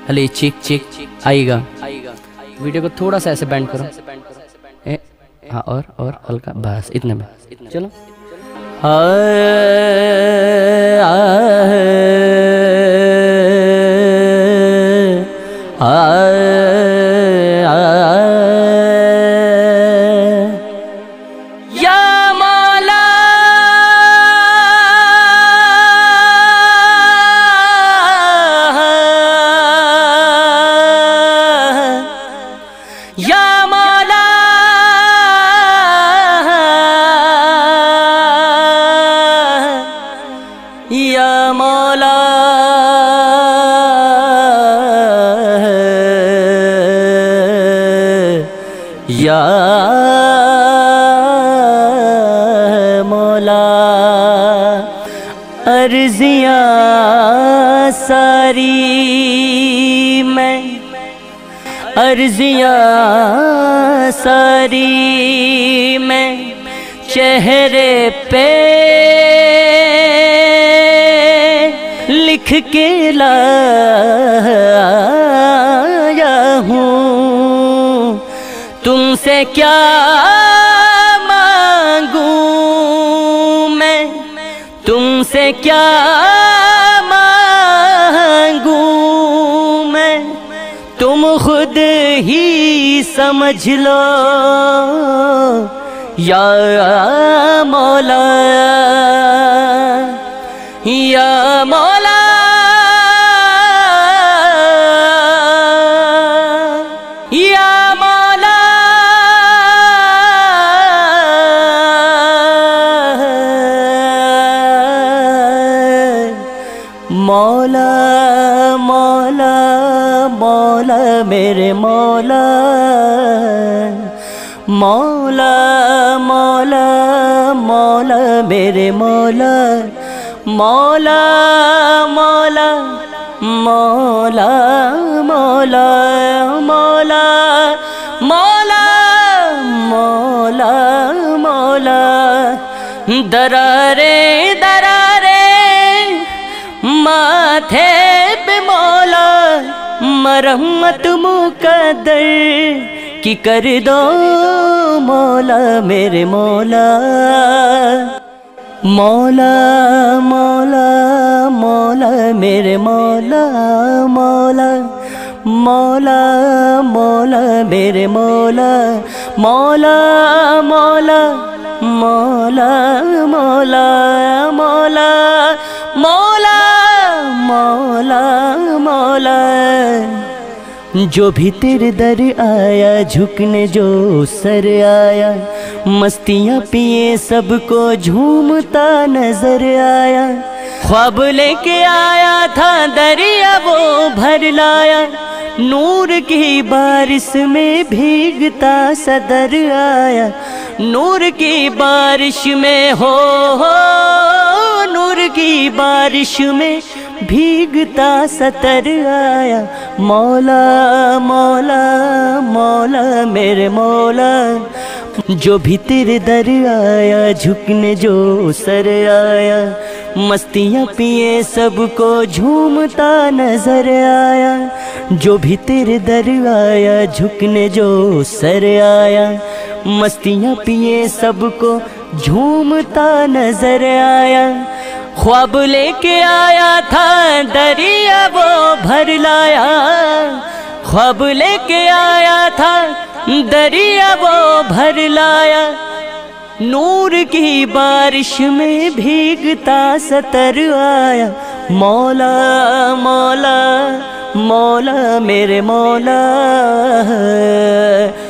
अली चिक चिक आएगा। वीडियो को थोड़ा सा ऐसे बैंड करो। हाँ और हल्का, बस इतने में चलो। या मौला या मौला, अर्ज़ियाँ सारी मैं, अर्ज़ियाँ सारी मैं चेहरे पे लिख के लाया हूँ। तुमसे क्या मांगूं मैं, तुमसे क्या मांगूं मैं, तुम खुद ही समझ लो या मौला या मौला या मौला। मौला मौला मौला मेरे मौला, मौला मौला मौला मेरे मौला, मौला मौला मौला मौला मौला मौला मौला मौला। दरारे दरारे माथे पे मौला, मरहमत मुकद्दर की कर दो मौला मेरे मौला। मौला मौला मौला मेरे मौला, मौला मौला मौला मेरे मौला, मौला मौला मौला मौला मौला मौला मौला मौला। जो भी तेरे दर आया झुकने जो सर आया, मस्तियाँ पिए सबको झूमता नजर आया। ख्वाब लेके आया था दरिया वो भर लाया, नूर की बारिश में भीगता सदर आया। नूर की बारिश में हो नूर की बारिश में भीगता सतर आया। मौला मौला मौला मेरे मौला, जो भी तेरे दर आया झुकने जो सर आया, मस्तियाँ पिए सबको झूमता नजर आया। जो भी तेरे दर आया झुकने जो सर आया, मस्तियाँ पिए सबको झूमता नजर आया। ख्वाब लेके आया था दरिया वो भर लाया, ख्वाब लेके आया था दरिया वो भर लाया। नूर की बारिश में भीगता सतर आया। मौला मौला मौला मेरे मौला,